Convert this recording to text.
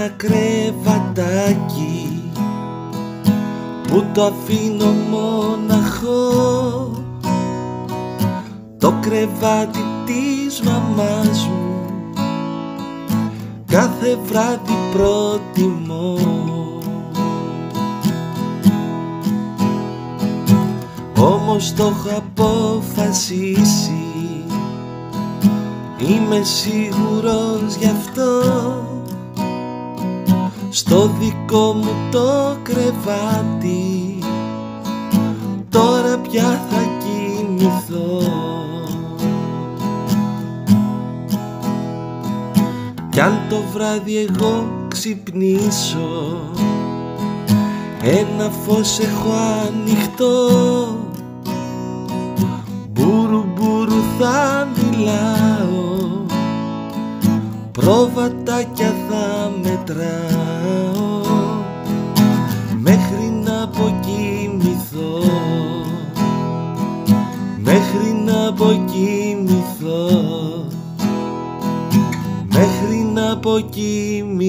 ένα κρεβατάκι που το αφήνω μοναχό, το κρεβάτι της μαμάς μου κάθε βράδυ προτιμώ. Όμως το έχω αποφασίσει, είμαι σίγουρος γι' αυτό, στο δικό μου το κρεβάτι τώρα πια θα κοιμηθώ. Κι αν το βράδυ εγώ ξυπνήσω, ένα φως έχω ανοιχτό, μπούρου μπούρου θα μιλάω, προβατάκια θα μετράω, μέχρι να αποκοιμηθώ, μέχρι να αποκοιμηθώ, μέχρι να αποκοιμηθώ.